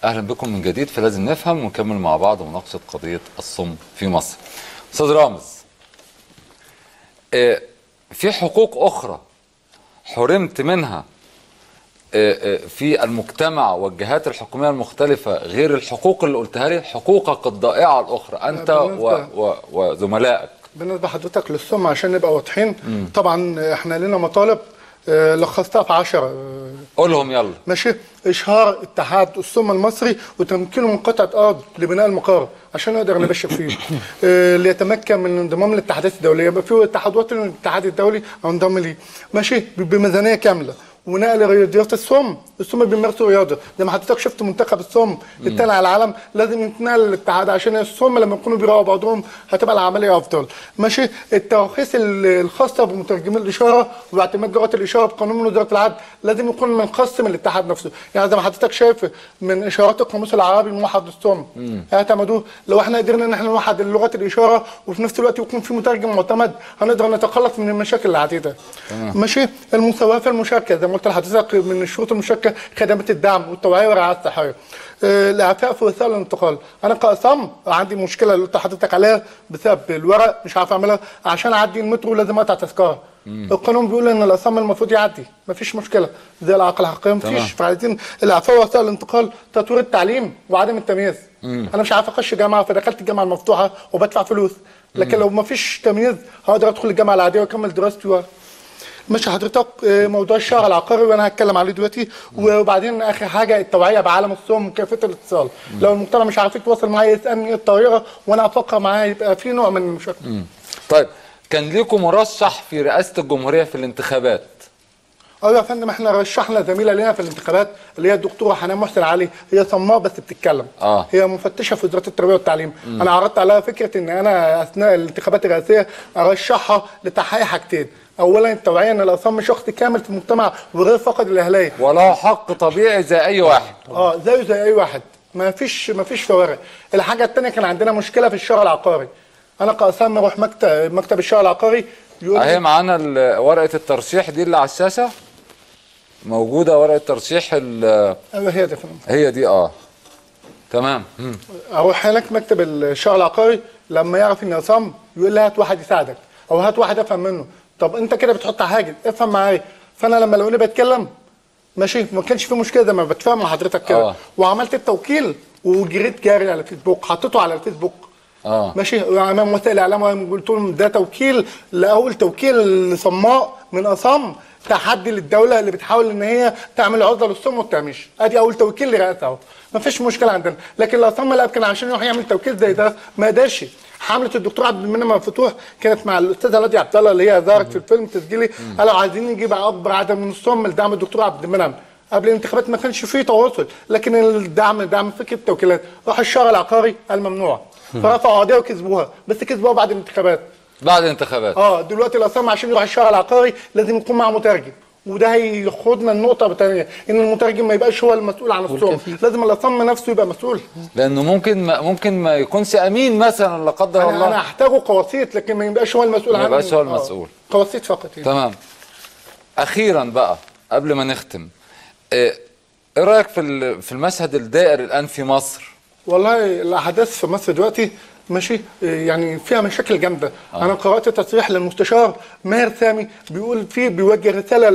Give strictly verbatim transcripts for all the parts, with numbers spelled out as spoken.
اهلا بكم من جديد في لازم نفهم، ونكمل مع بعض مناقشه قضيه الصم في مصر. استاذ رامز، في حقوق اخرى حرمت منها في المجتمع والجهات الحكوميه المختلفه غير الحقوق اللي قلتها لي، حقوقك الضائعه الاخرى انت و... و... وزملائك؟ بالنسبه لحضرتك للصم عشان نبقى واضحين، طبعا احنا لنا مطالب لخصتها في عشرة. قولهم يلا. ماشي. اشهار اتحاد الصم المصري وتمكينه من قطعه ارض لبناء المقر عشان نقدر نبشر فيه. اللي يتمكن من الانضمام للاتحادات الدوليه، يبقى في اتحاد وطني للاتحاد الدولي او انضم ليه. ماشي. بميزانيه كامله. ونقل رياضيات الصم، الصم بيمارسوا رياضه، زي ما حضرتك شفت منتخب الصم الثاني على العالم لازم يتنقل للاتحاد عشان الصم لما يكونوا بيراقبوا بعضهم هتبقى العمليه افضل. ماشي. التراخيص الخاصه بمترجمين الاشاره واعتماد لغه الاشاره بقانون من وزاره العدل لازم يكون من خاص من الاتحاد نفسه، يعني زي ما حضرتك شايف من اشارات القاموس العربي الموحد للصم اعتمدوه. لو احنا قدرنا ان احنا نوحد لغه الاشاره وفي نفس الوقت يكون في مترجم معتمد هنقدر نتخلص من المشاكل العديده. ماشي. المساواه في المشاركه زي ما قلت لحضرتك من الشروط المشاركه خدمات الدعم والتوعيه والرعايه الصحيه. آه الاعفاء في وسائل الانتقال، انا كاصم عندي مشكله اللي قلت لحضرتك عليها بسبب الورق مش عارف اعملها، عشان اعدي المترو لازم اقطع تذكره. القانون بيقول ان الاصم المفروض يعدي مفيش مشكله زي العقل الحقيقي مفيش، فعايزين الاعفاء وسائل الانتقال، تطوير التعليم وعدم التمييز. مم. انا مش عارف اخش جامعه فدخلت الجامعه المفتوحه وبدفع فلوس، لكن مم. لو مفيش تمييز هقدر ادخل الجامعه العاديه واكمل دراستي. ماشي حضرتك. موضوع الشهر العقاري وانا هتكلم عليه دلوقتي. وبعدين اخر حاجه التوعيه بعالم الصم وكيفيه الاتصال. مم. لو المجتمع مش عارف يتواصل معايا يسالني ايه الطريقه وانا افكر معاه يبقى في نوع من المشاركه. طيب كان ليكم مرشح في رئاسه الجمهوريه في الانتخابات؟ ايوه يا فندم، احنا رشحنا زميله لنا في الانتخابات اللي هي الدكتوره حنان محسن علي، هي صماء بس بتتكلم. اه هي مفتشه في وزاره التربيه والتعليم. مم. انا عرضت عليها فكره ان انا اثناء الانتخابات الرئاسيه ارشحها لتحقيق حاجتين، اولا التوعيه ان الاصم شخص كامل في المجتمع وغير فاقد الاهليه وله حق طبيعي زي اي واحد. اه زيه زي اي واحد، ما فيش ما فيش فوارق. الحاجه الثانيه كان عندنا مشكله في الشهر العقاري، انا كاصم اروح مكتب مكتب الشهر العقاري يقول اهي معانا ورقه الترشيح دي اللي على الشاشه موجوده، ورقه ترشيح ال ايوه هي دي فندم، هي دي. اه تمام. مم. اروح هناك مكتب الشهر العقاري لما يعرف اني اصم يقول لي هات واحد يساعدك او هات واحد افهم منه. طب انت كده بتحط حاجه افهم معايا، فانا لما لقوني بتكلم ماشي ما كانش في مشكله زي ما بتفهم مع حضرتك كده. آه. وعملت التوكيل وجريت جاري على الفيسبوك، حطيته على الفيسبوك. اه ماشي امام وسائل الاعلام قلت لهم ده توكيل لاول توكيل لصماء من اصم تحدي للدوله اللي بتحاول ان هي تعمل عرضه للصم وما بتعملش، ادي اول توكيل لرئاسه اهو، ما فيش مشكله عندنا. لكن الاصم لا كان عشان يروح يعمل توكيل زي ده ما قدرش. حمله الدكتور عبد المنعم مفتوح كانت مع الاستاذه ناديه عبد الله اللي هي ظهرت في الفيلم تسجيلي، قالوا عايزين نجيب اكبر عدد من الصم لدعم الدكتور عبد المنعم. قبل الانتخابات ما كانش فيه تواصل، لكن الدعم دعم فكره التوكيلات. راح الشهر العقاري قال ممنوع، فرفعوا قضيه وكسبوها، بس كسبوها بعد الانتخابات. بعد الانتخابات اه دلوقتي الاصم عشان يروح الشهر العقاري لازم يكون معاه مترجم، وده هياخدنا النقطه الثانيه ان المترجم ما يبقاش هو المسؤول عن الصم، لازم الاصم نفسه يبقى مسؤول، لانه ممكن ما ممكن ما يكونش امين مثلا لا قدر أنا الله. انا هحتاجه كوسيط لكن ما يبقاش هو المسؤول عنه، ما يبقاش هو المسؤول. آه. كوسيط فقط يعني. تمام. اخيرا بقى قبل ما نختم، ايه رايك في في المشهد الدائر الان في مصر؟ والله الاحداث في مصر دلوقتي ماشي يعني فيها مشاكل جامده. آه. انا قرات تصريح للمستشار ماهر سامي بيقول فيه بيوجه رساله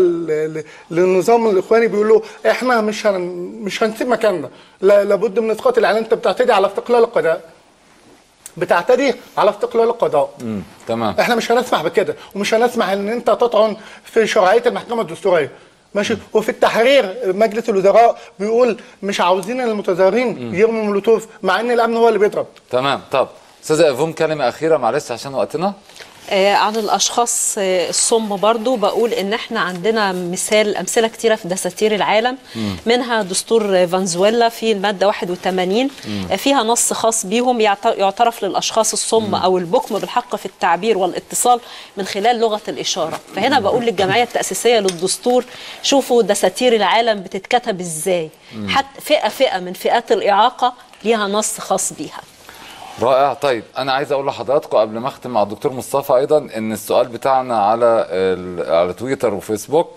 للنظام الاخواني بيقول له احنا مش هن مش هنسيب مكاننا، لابد من اسقاط الاعلان، انت بتعتدي على استقلال القضاء، بتعتدي على استقلال القضاء. امم تمام. احنا مش هنسمح بكده ومش هنسمح ان انت تطعن في شرعيه المحكمه الدستوريه. ماشي. وفي التحرير مجلس الوزراء بيقول مش عاوزين المتظاهرين يرموا مولوتوف مع ان الامن هو اللي بيضرب. تمام. طب استاذه ايفون كلمه اخيره معلش عشان وقتنا. آه عن الاشخاص آه الصم برضو بقول ان احنا عندنا مثال امثله كتيره في دساتير العالم، مم. منها دستور فنزويلا في الماده واحد وثمانين آه فيها نص خاص بيهم يعترف للاشخاص الصم مم. او البكم بالحق في التعبير والاتصال من خلال لغه الاشاره. فهنا بقول للجمعيه التاسيسيه للدستور شوفوا دساتير العالم بتتكتب ازاي، مم. حتى فئه فئه من فئات الاعاقه ليها نص خاص بيها. رائع. طيب انا عايز اقول لحضراتكم قبل ما اختم مع الدكتور مصطفى ايضا ان السؤال بتاعنا على على تويتر وفيسبوك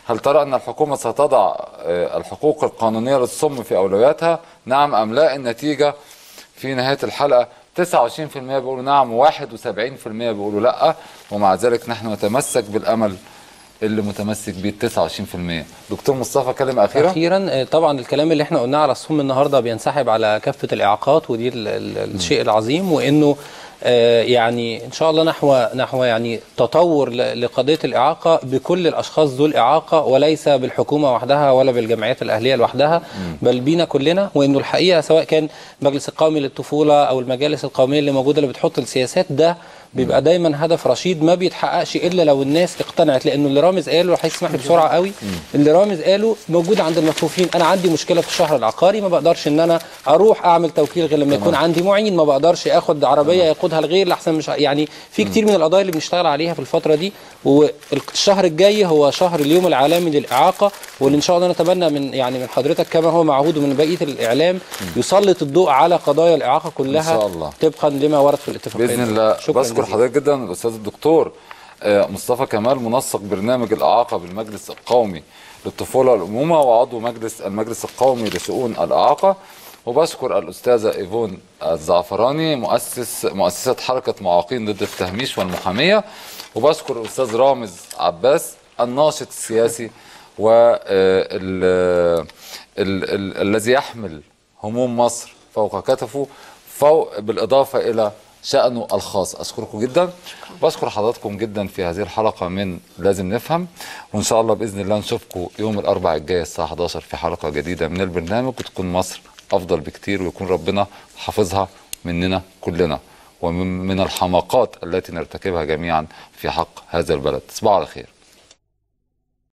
هل ترى أن الحكومة ستضع الحقوق القانونية للصم في أولوياتها؟ نعم أم لا؟ النتيجة في نهاية الحلقة تسعة وعشرين بالمئة بيقولوا نعم وواحد وسبعين بالمئة بيقولوا لا، ومع ذلك نحن نتمسك بالأمل اللي متمسك بيه تسعة وعشرين بالمئة. دكتور مصطفى كلمة أخيرة. أخيرا طبعا الكلام اللي احنا قلناه على الصم النهارده بينسحب على كافة الإعاقات، ودي ال ال الشيء العظيم، وإنه آه يعني إن شاء الله نحو نحو يعني تطور لقضية الإعاقة بكل الأشخاص ذو الإعاقة، وليس بالحكومة وحدها ولا بالجمعيات الأهلية لوحدها، بل بينا كلنا. وإنه الحقيقة سواء كان المجلس القومي للطفولة أو المجالس القومية اللي موجودة اللي بتحط السياسات، ده بيبقى دايما هدف رشيد ما بيتحققش الا لو الناس اقتنعت. لانه اللي رامز قاله، وحضرتك تسمح لي بسرعه قوي، اللي رامز قاله موجود عند المكفوفين. انا عندي مشكله في الشهر العقاري، ما بقدرش ان انا اروح اعمل توكيل غير لما يكون عندي معين، ما بقدرش اخد عربيه يقودها الغير لحسن مش يعني في كتير من القضايا اللي بنشتغل عليها في الفتره دي. والشهر الجاي هو شهر اليوم العالمي للاعاقه، واللي ان شاء الله نتمنى من يعني من حضرتك كما هو معهود ومن بقيه الاعلام يسلط الضوء على قضايا الاعاقه كلها ان شاء الله طبقا لما ورد في الاتفاقيه باذن الله. بشكر حضرتك جدا الاستاذ الدكتور مصطفى كمال، منسق برنامج الاعاقه بالمجلس القومي للطفوله والامومه وعضو مجلس المجلس القومي لشؤون الاعاقه. وبشكر الاستاذه ايفون الزعفراني، مؤسس مؤسسه حركه معاقين ضد التهميش والمحاميه. وبشكر الاستاذ رامز عباس الناشط السياسي والذي يحمل هموم مصر فوق كتفه، فوق بالاضافه الى شأنه الخاص. أشكركم جدا، بشكر حضراتكم جدا في هذه الحلقة من لازم نفهم، وإن شاء الله بإذن الله نشوفكم يوم الأربعاء الجاي الساعة إحدى عشر في حلقة جديدة من البرنامج، وتكون مصر أفضل بكتير، ويكون ربنا حافظها مننا كلنا ومن الحماقات التي نرتكبها جميعا في حق هذا البلد. تصبحوا على خير.